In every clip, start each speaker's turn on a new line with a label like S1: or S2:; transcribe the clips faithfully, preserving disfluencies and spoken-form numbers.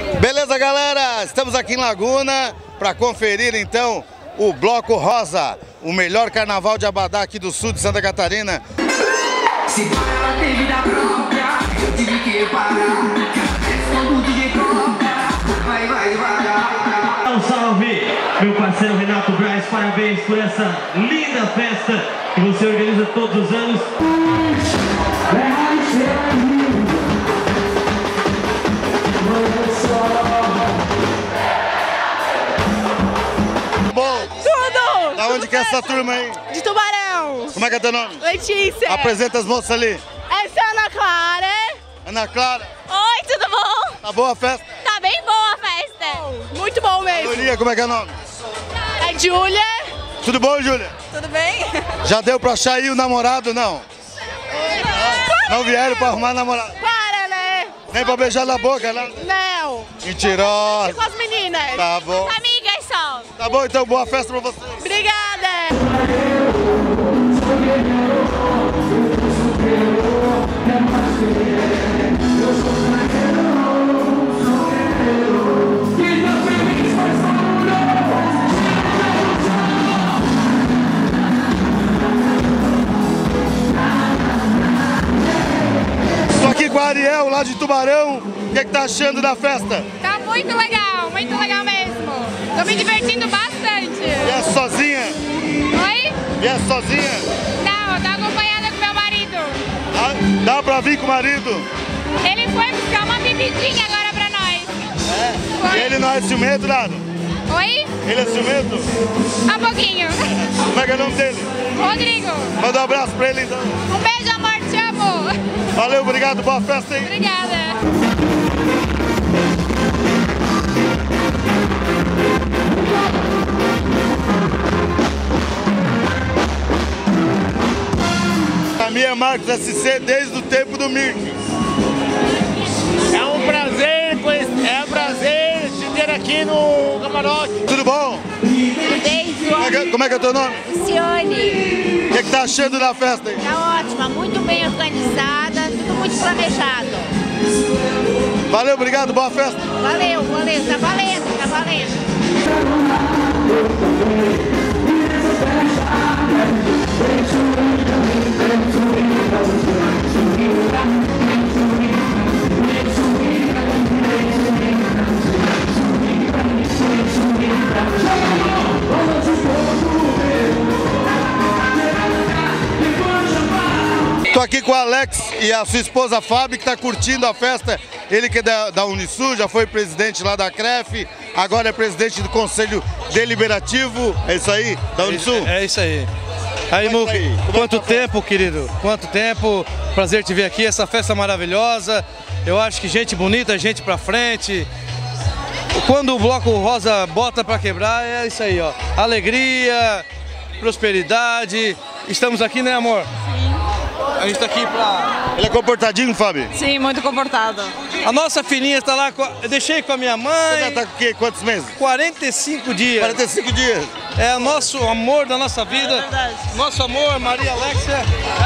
S1: Beleza, galera? Estamos aqui em Laguna para conferir então o Bloco Rosa, o melhor carnaval de Abadá aqui do sul de Santa Catarina. Se ela tem vida própria, eu tive que parar. Quando o D J toca, vai, vai, vai.
S2: Um salve, meu parceiro Renato Braz, parabéns por essa linda festa que você organiza todos os anos.
S1: Bom,
S3: tudo!
S1: Da onde que é essa turma aí?
S3: De Tubarão.
S1: Como é que é teu nome?
S3: Letícia.
S1: Apresenta as moças ali.
S3: Essa é Ana Clara.
S1: Ana Clara.
S3: Oi, tudo bom?
S1: Tá boa a festa?
S3: Tá bem boa a festa. Muito bom mesmo.
S1: Maria, como é que é o nome?
S3: É Júlia.
S1: Tudo bom, Júlia?
S3: Tudo bem?
S1: Já deu pra achar aí o namorado, não? Não vieram pra arrumar namorado?
S3: Para, né?
S1: Nem pra beijar na boca, não?
S3: Não.
S1: Mentirosa.
S3: Com as meninas.
S1: Tá bom.
S3: As amigas só.
S1: Tá bom, então boa festa pra vocês.
S3: Obrigada.
S1: Tô aqui com a Ariel, lá de Tubarão. O que é que tá achando da festa?
S3: Tá muito legal, muito legal mesmo. Tô me divertindo bastante.
S1: Viesse sozinha?
S3: Oi?
S1: Viesse sozinha?
S3: Não, eu tô acompanhada com meu marido.
S1: Ah, dá pra vir com o marido?
S3: Ele foi buscar uma bebidinha agora pra nós.
S1: É?
S3: Foi.
S1: E ele não é ciumento, nada?
S3: Oi?
S1: Ele é ciumento?
S3: Um pouquinho.
S1: Como é que é o nome dele?
S3: Rodrigo.
S1: Manda um abraço pra ele então.
S3: Um beijo, amor, te amo.
S1: Valeu, obrigado, boa festa aí.
S3: Obrigada.
S1: A minha Marcos S C desde o tempo do Mirk.
S4: É um prazer, é um prazer te ter aqui no camarote.
S1: Tudo bom?
S3: Tudo bem,
S1: Como é que, como é, que é o teu nome?
S3: Cione.
S1: O que, é que tá achando da festa aí?
S3: Tá ótima, muito bem organizada, tudo muito planejado.
S1: Valeu, obrigado, boa festa.
S3: Valeu, valeu, tá valendo, tá valendo.
S1: Tô aqui com o Alex e a sua esposa Fábio, que tá curtindo a festa. Ele que é da, da Unisul, já foi presidente lá da C R E F, agora é presidente do Conselho Deliberativo. É isso aí, da Unisul?
S5: É, é isso aí. Aí,
S1: Como é
S5: Muki,
S1: que tá aí?
S5: quanto
S1: Como é que tá a
S5: tempo, querido? Quanto tempo. Prazer te ver aqui, essa festa maravilhosa. Eu acho que gente bonita, gente pra frente. Quando o Bloco Rosa bota pra quebrar, é isso aí, ó. Alegria, prosperidade. Estamos aqui, né, amor?
S6: Sim.
S5: A gente tá aqui pra...
S1: Ele é comportadinho, Fábio?
S6: Sim, muito comportado.
S5: A nossa filhinha está lá, com a... eu deixei com a minha
S1: Você
S5: mãe.
S1: já tá com o quê? Quantos meses?
S5: quarenta e cinco dias.
S1: quarenta e cinco dias.
S5: É o nosso amor da nossa vida.
S6: É verdade.
S5: Nosso amor, Maria Alexia.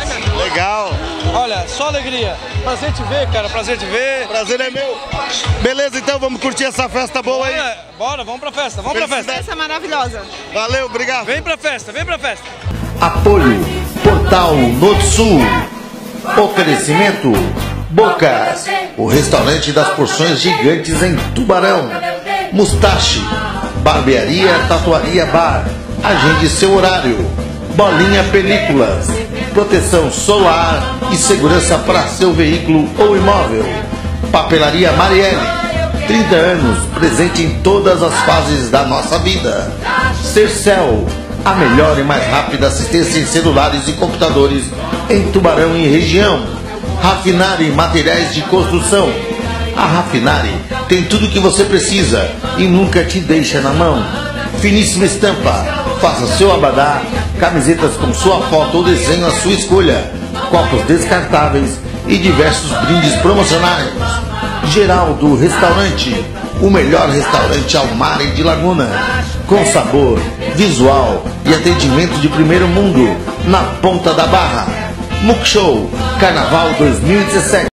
S1: Legal.
S5: Olha, só alegria. Prazer te ver, cara. Prazer te ver.
S1: Prazer é meu. Beleza, então vamos curtir essa festa boa aí.
S5: Bora, bora, vamos pra festa, vamos pra festa.
S6: Essa é maravilhosa.
S1: Valeu, obrigado.
S5: Vem pra festa, vem pra festa.
S7: Apoio Portal Norte Sul. Oferecimento Bocas, o restaurante das porções gigantes em Tubarão. Mustache, barbearia, tatuaria bar. Agende seu horário. Bolinha Películas, proteção solar e segurança para seu veículo ou imóvel. Papelaria Marielle, trinta anos, presente em todas as fases da nossa vida. Sercel, a melhor e mais rápida assistência em celulares e computadores em Tubarão e região. Rafinari Materiais de Construção. A Rafinari tem tudo o que você precisa e nunca te deixa na mão. Finíssima Estampa. Faça seu abadá, camisetas com sua foto ou desenho à sua escolha, copos descartáveis e diversos brindes promocionais. Geraldo Restaurante, o melhor restaurante ao mar e de Laguna, com sabor, visual e atendimento de primeiro mundo, na Ponta da Barra. Muc Show, Carnaval dois mil e dezessete.